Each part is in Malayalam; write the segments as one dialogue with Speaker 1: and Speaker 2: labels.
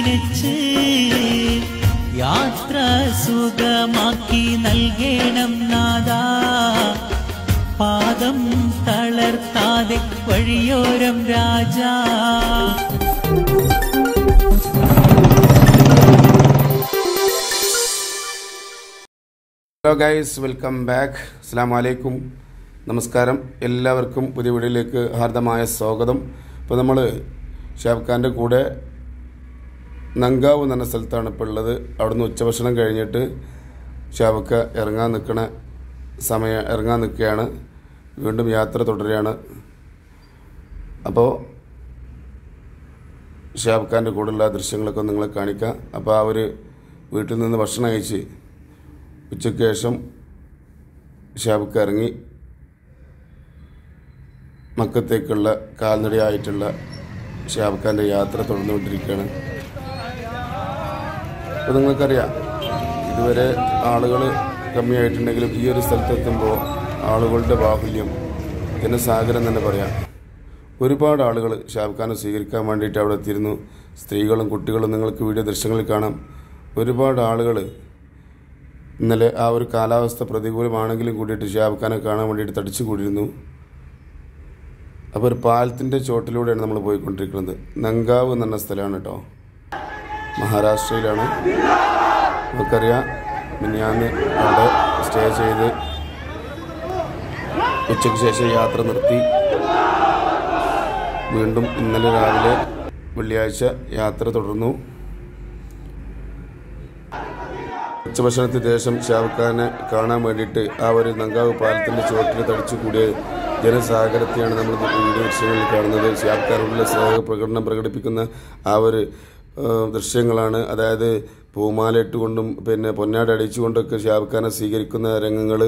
Speaker 1: ക്ഷണിച്ച് യാത്ര സുഖമാക്കി നൽകണം നാദാ പാദം തളർത്താതെ വഴിയോരം രാജാ
Speaker 2: ഹലോ ഗൈസ് വെൽക്കം ബാക്ക് അസ്സലാമു അലൈക്കും നമസ്കാരം എല്ലാവർക്കും പുതിയ വീഡിയോയിലേക്ക് ഹാർദമായ സ്വാഗതം ഇപ്പോൾ നമ്മൾ ഷാബ്ഖാൻ്റെ കൂടെ നങ്കാവ് എന്ന സ്ഥലത്താണ് ഇപ്പോൾ ഉള്ളത് അവിടുന്ന് ഉച്ചഭക്ഷണം കഴിഞ്ഞിട്ട് ഷാബ്ഖ ഇറങ്ങാൻ നിൽക്കുകയാണ് വീണ്ടും യാത്ര തുടരുകയാണ് അപ്പോൾ ഷാബ്ഖാൻ്റെ കൂടെയുള്ള ദൃശ്യങ്ങളൊക്കെ നിങ്ങളെ കാണിക്കാം അപ്പോൾ അവർ വീട്ടിൽ നിന്ന് ഭക്ഷണം കഴിച്ച് ഉച്ചയ്ക്ക് ശേഷം ഷാബ്ഖ ഇറങ്ങി മക്കത്തേക്കുള്ള കാൽനടയായിട്ടുള്ള ഷാബ്ഖാൻ്റെ യാത്ര തുടർന്നുകൊണ്ടിരിക്കുകയാണ് അപ്പോൾ നിങ്ങൾക്കറിയാം ഇതുവരെ ആളുകൾ കമ്മിയായിട്ടുണ്ടെങ്കിലും ഈ ഒരു സ്ഥലത്തെത്തുമ്പോൾ ആളുകളുടെ ബാഹുല്യം ജനസാഗരം തന്നെ പറയാം. ഒരുപാട് ആളുകൾ ഷാബ്ഖാനെ സ്വീകരിക്കാൻ വേണ്ടിയിട്ട് അവിടെ എത്തിയിരുന്നു. സ്ത്രീകളും കുട്ടികളും നിങ്ങൾക്ക് വീഡിയോ ദൃശ്യങ്ങളിൽ കാണാം. ഒരുപാട് ആളുകൾ ഇന്നലെ ആ ഒരു കാലാവസ്ഥ പ്രതികൂലമാണെങ്കിലും കൂടിയിട്ട് ഷാബ്ഖാനെ കാണാൻ വേണ്ടിയിട്ട് തടിച്ചു കൂടിയിരുന്നു. അപ്പോൾ ഒരു പാലത്തിൻ്റെ ചോട്ടിലൂടെയാണ് നമ്മൾ പോയിക്കൊണ്ടിരിക്കുന്നത്. നങ്കാവ് എന്ന് പറഞ്ഞ സ്ഥലമാണ് കേട്ടോ, മഹാരാഷ്ട്രയിലാണ്. നമുക്കറിയാം മിനിഞ്ഞാന്ന് അവിടെ സ്റ്റേ ചെയ്ത് ഉച്ചയ്ക്ക് ശേഷം യാത്ര നിർത്തി വീണ്ടും ഇന്നലെ രാവിലെ വെള്ളിയാഴ്ച യാത്ര തുടർന്നു. ഉച്ചഭക്ഷണത്തിന് ശേഷം ഷാബ്ഖാനെ കാണാൻ വേണ്ടിയിട്ട് ആ ഒരു നങ്കാവ് പാലത്തിൻ്റെ ചുവട്ടിൽ തടിച്ചു കൂടിയ ജനസാഗരത്തെയാണ് നമ്മൾ വീഡിയോ ദൃശ്യങ്ങളിൽ കാണുന്നത്. ഷാബ്ഖാനോടുള്ള സ്നേഹപ്രകടനം പ്രകടിപ്പിക്കുന്ന ആ ഒരു ദൃശ്യങ്ങളാണ്. അതായത് പൂമാല ഇട്ടുകൊണ്ടും പിന്നെ പൊന്നാട അടിച്ചുകൊണ്ടൊക്കെ ഷാബ്ഖാനെ സ്വീകരിക്കുന്ന രംഗങ്ങൾ.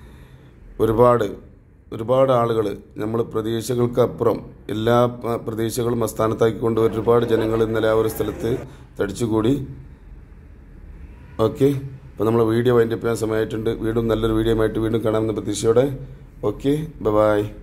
Speaker 2: ഒരുപാട് ആളുകൾ നമ്മൾ പ്രതീക്ഷകൾക്കപ്പുറം എല്ലാ പ്രതീക്ഷകളും അസ്ഥാനത്താക്കിക്കൊണ്ട് ഒരുപാട് ജനങ്ങൾ ഇന്നലെ ആ ഒരു സ്ഥലത്ത് തടിച്ചുകൂടി. ഓക്കെ, അപ്പോൾ നമ്മൾ വീഡിയോ വൈൻഡപ്പ് ചെയ്യാൻ സമയമായിട്ടുണ്ട്. വീണ്ടും നല്ലൊരു വീഡിയോ ആയിട്ട് വീണ്ടും കാണാമെന്ന പ്രതീക്ഷയോടെ. Okay, by.